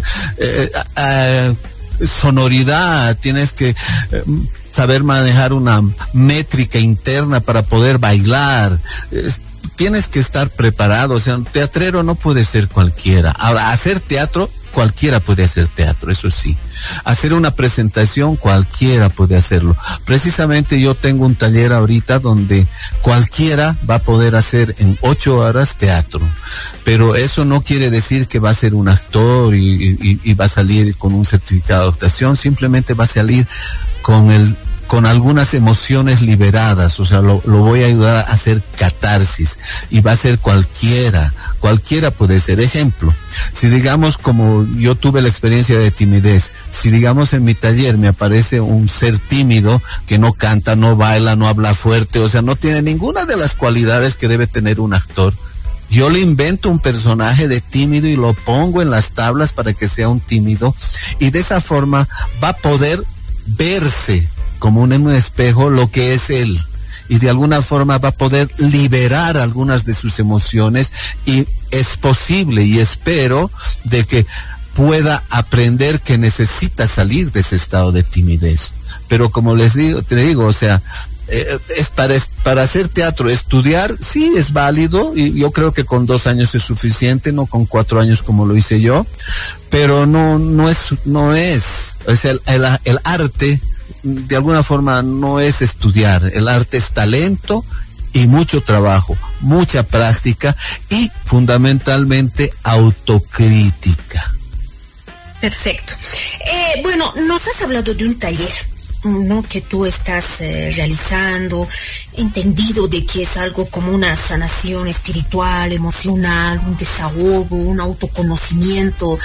sonoridad, tienes que saber manejar una métrica interna para poder bailar. Tienes que estar preparado, o sea, un teatrero no puede ser cualquiera. Ahora, hacer teatro, cualquiera puede hacer teatro, eso sí. Hacer una presentación, cualquiera puede hacerlo. Precisamente yo tengo un taller ahorita donde cualquiera va a poder hacer en 8 horas teatro. Pero eso no quiere decir que va a ser un actor y va a salir con un certificado de actuación, simplemente va a salir con algunas emociones liberadas, o sea, lo voy a ayudar a hacer catarsis, y va a ser cualquiera puede ser. Ejemplo, si digamos, como yo tuve la experiencia de timidez, si digamos en mi taller me aparece un ser tímido que no canta, no baila, no habla fuerte, o sea, no tiene ninguna de las cualidades que debe tener un actor, yo le invento un personaje de tímido y lo pongo en las tablas para que sea un tímido, y de esa forma va a poder verse como en un espejo lo que es él, y de alguna forma va a poder liberar algunas de sus emociones, y es posible y espero de que pueda aprender que necesita salir de ese estado de timidez. Pero como te digo, o sea, es para hacer teatro, estudiar, sí es válido, y yo creo que con 2 años es suficiente, no con 4 años como lo hice yo, pero no es, o sea, el arte de alguna forma no es estudiar, el arte es talento y mucho trabajo, mucha práctica y fundamentalmente autocrítica. Perfecto. Bueno, nos has hablado de un taller. ¿no?, que tú estás realizando, entendido de que es algo como una sanación espiritual, emocional, un desahogo, un autoconocimiento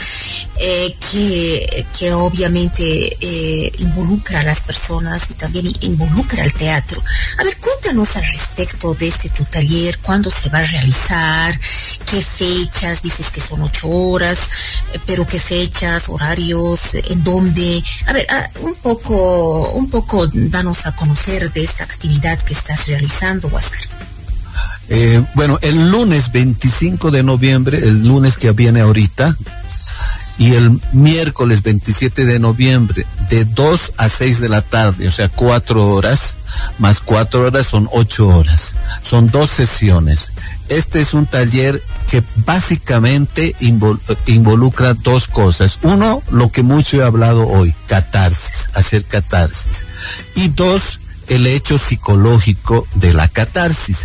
que obviamente involucra a las personas y también involucra al teatro. A ver, cuéntanos al respecto de tu taller, cuándo se va a realizar, qué fechas, dices que son 8 horas, pero qué fechas, horarios, en dónde. A ver, un poco danos a conocer de esta actividad que estás realizando, Huáscar. Bueno, el lunes 25 de noviembre, el lunes que viene ahorita, y el miércoles 27 de noviembre, de 2 a 6 de la tarde, o sea, 4 horas, más 4 horas son 8 horas. Son 2 sesiones. Este es un taller que básicamente involucra 2 cosas. 1, lo que mucho he hablado hoy, catarsis, hacer catarsis. Y 2, el hecho psicológico de la catarsis.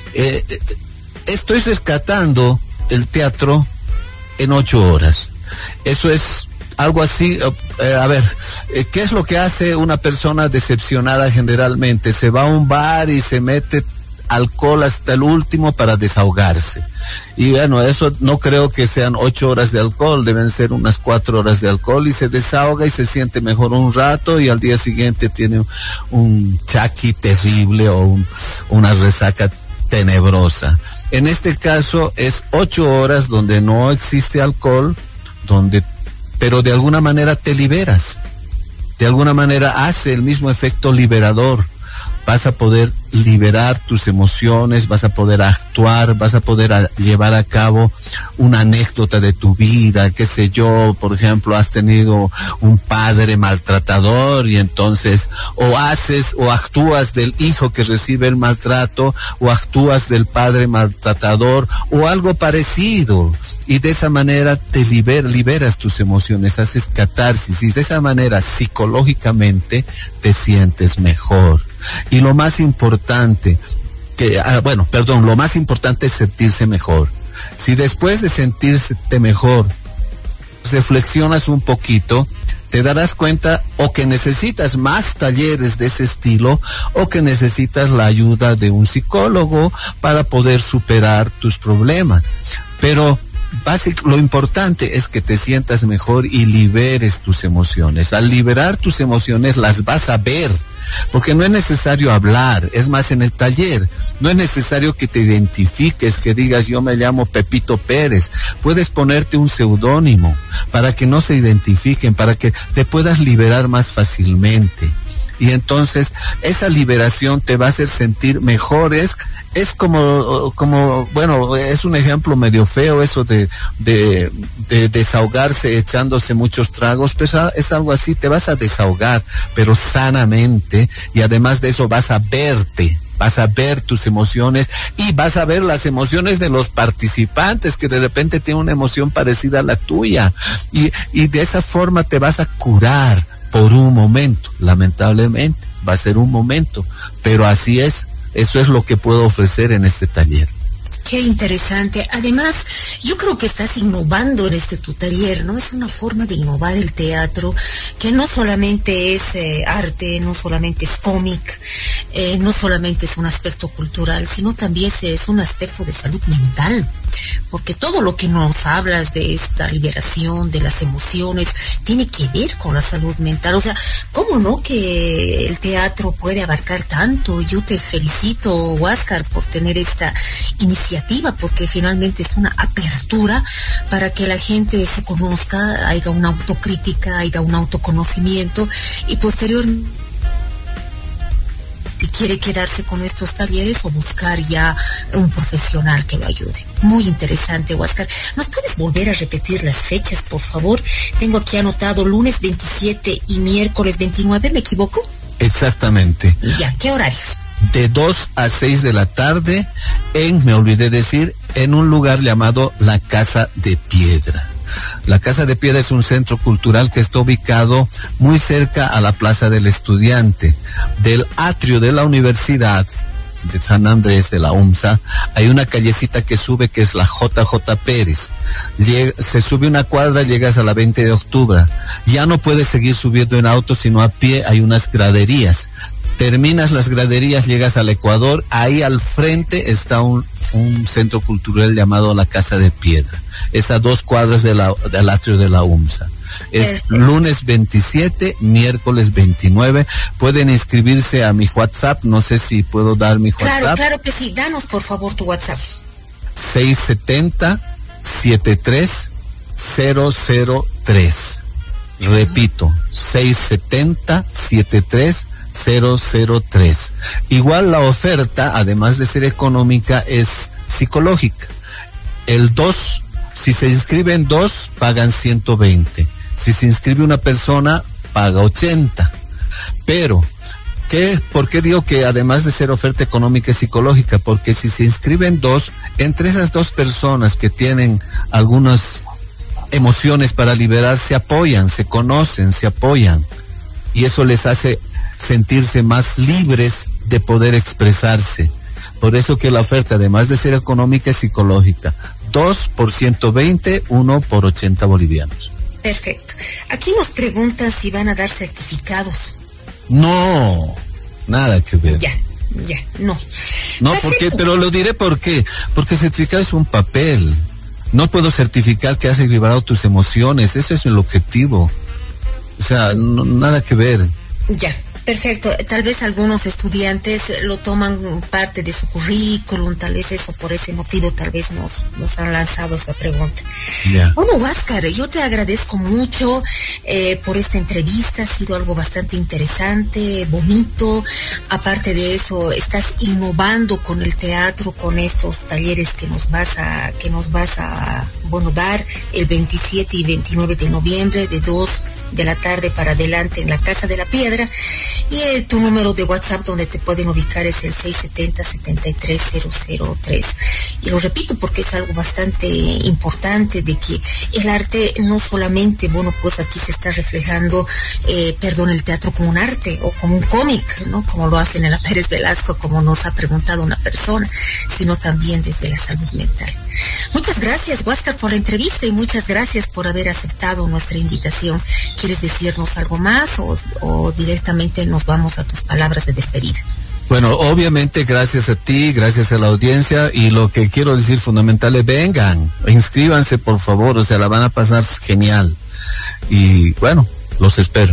Estoy rescatando el teatro en 8 horas. Eso es algo así. A ver, ¿qué es lo que hace una persona decepcionada generalmente? Se va a un bar y se mete alcohol hasta el último para desahogarse. Y bueno, eso no creo que sean 8 horas de alcohol, deben ser unas 4 horas de alcohol, y se desahoga y se siente mejor un rato, y al día siguiente tiene un chaqui terrible o una resaca tenebrosa. En este caso es 8 horas donde no existe alcohol, pero de alguna manera te liberas, de alguna manera hace el mismo efecto liberador. Vas a poder liberar tus emociones, vas a poder actuar, vas a poder llevar a cabo una anécdota de tu vida, qué sé yo, por ejemplo, has tenido un padre maltratador y entonces o haces o actúas del hijo que recibe el maltrato, o actúas del padre maltratador o algo parecido, y de esa manera te liberas tus emociones, haces catarsis, y de esa manera psicológicamente te sientes mejor. Y lo más importante, lo más importante es sentirse mejor. Si después de sentirse mejor reflexionas un poquito, te darás cuenta o que necesitas más talleres de ese estilo, o que necesitas la ayuda de un psicólogo para poder superar tus problemas. Pero lo importante es que te sientas mejor y liberes tus emociones. Al liberar tus emociones las vas a ver, porque no es necesario hablar. Es más, en el taller no es necesario que te identifiques, que digas yo me llamo Pepito Pérez. Puedes ponerte un seudónimo para que no se identifiquen, para que te puedas liberar más fácilmente. Y entonces esa liberación te va a hacer sentir mejor. Es como bueno, es un ejemplo medio feo eso de desahogarse echándose muchos tragos, pero es algo así. Te vas a desahogar, pero sanamente, y además de eso vas a verte. Vas a ver tus emociones y vas a ver las emociones de los participantes que de repente tienen una emoción parecida a la tuya. Y de esa forma te vas a curar por un momento. Lamentablemente va a ser un momento, pero así es. Eso es lo que puedo ofrecer en este taller. Qué interesante. Además, yo creo que estás innovando en tu taller, ¿no? Es una forma de innovar el teatro, que no solamente es arte, no solamente es cómic, no solamente es un aspecto cultural, sino también es un aspecto de salud mental. Porque todo lo que nos hablas de esta liberación de las emociones tiene que ver con la salud mental. O sea, ¿cómo no que el teatro puede abarcar tanto? Yo te felicito, Huáscar, por tener esta iniciativa, porque finalmente es una apertura para que la gente se conozca, haya una autocrítica, haya un autoconocimiento, y posteriormente si quiere quedarse con estos talleres o buscar ya un profesional que lo ayude. Muy interesante, Huáscar. ¿Nos puedes volver a repetir las fechas, por favor? Tengo aquí anotado lunes 27 y miércoles 29, ¿me equivoco? Exactamente. ¿Y ya qué horarios? De 2 a 6 de la tarde me olvidé decir, en un lugar llamado La Casa de Piedra. La Casa de Piedra es un centro cultural que está ubicado muy cerca a la Plaza del Estudiante. Del atrio de la universidad de San Andrés, de la UMSA, hay una callecita que sube que es la JJ Pérez. Se sube una cuadra, llegas a la 20 de octubre. Ya no puedes seguir subiendo en auto, sino a pie, hay unas graderías. Terminas las graderías, llegas al Ecuador, ahí al frente está un centro cultural llamado la Casa de Piedra. Es a 2 cuadras del atrio de la UMSA. Es lunes 27, miércoles 29. Pueden inscribirse a mi WhatsApp, no sé si puedo dar mi WhatsApp. Claro que sí, danos por favor tu WhatsApp. 670-73-003. Repito, 670-73-003. Igual la oferta, además de ser económica, es psicológica. Si se inscriben 2, pagan 120. Si se inscribe una persona, paga 80. Pero, ¿por qué digo que además de ser oferta económica es psicológica? Porque si se inscriben 2, entre esas 2 personas que tienen algunas emociones para liberar, se apoyan, se conocen, se apoyan. Y eso les hace sentirse más libres de poder expresarse. Por eso que la oferta, además de ser económica, es psicológica. 2 por 120, 1 por 80 bolivianos. Perfecto. Aquí nos preguntan si van a dar certificados. No, nada que ver. Ya, no. No, pero lo diré por qué. Porque el certificado es un papel. No puedo certificar que has liberado tus emociones. Ese es el objetivo. O sea, nada que ver. Ya. Perfecto, tal vez algunos estudiantes lo toman parte de su currículum, tal vez eso por ese motivo, tal vez nos han lanzado esta pregunta. Yeah. Bueno, Huáscar, yo te agradezco mucho por esta entrevista, ha sido algo bastante interesante, bonito. Aparte de eso, estás innovando con el teatro, con estos talleres que nos vas a dar el 27 y 29 de noviembre de 2 de la tarde para adelante en la Casa de la Piedra. Y tu número de WhatsApp donde te pueden ubicar es el 670-73-003. Y lo repito porque es algo bastante importante, de que el arte no solamente, pues aquí se está reflejando, el teatro como un arte o como un cómic, ¿no? Como lo hacen en la Pérez Velasco, como nos ha preguntado una persona, sino también desde la salud mental. Muchas gracias, Huáscar, por la entrevista y muchas gracias por haber aceptado nuestra invitación. ¿Quieres decirnos algo más o directamente nos vamos a tus palabras de despedida? Bueno, obviamente gracias a ti, gracias a la audiencia, y lo que quiero decir fundamental es vengan, inscríbanse por favor, o sea, la van a pasar genial. Y bueno, los espero.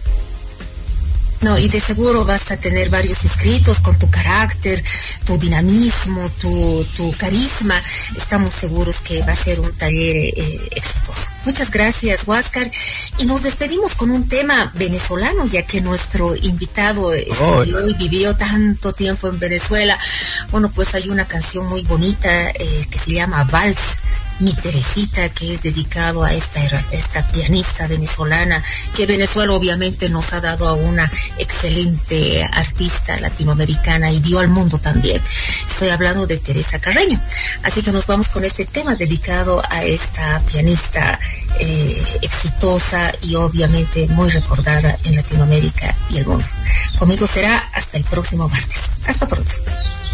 No, y de seguro vas a tener varios inscritos con tu carácter, tu dinamismo, tu carisma. Estamos seguros que va a ser un taller exitoso. Muchas gracias, Huáscar. Y nos despedimos con un tema venezolano, ya que nuestro invitado hoy vivió tanto tiempo en Venezuela. Bueno, pues hay una canción muy bonita que se llama Vals, Mi Teresita, que es dedicado a esta pianista venezolana, que Venezuela obviamente nos ha dado a una excelente artista latinoamericana y dio al mundo también. Estoy hablando de Teresa Carreño. Así que nos vamos con este tema dedicado a esta pianista exitosa y obviamente muy recordada en Latinoamérica y el mundo. Conmigo será hasta el próximo martes. Hasta pronto.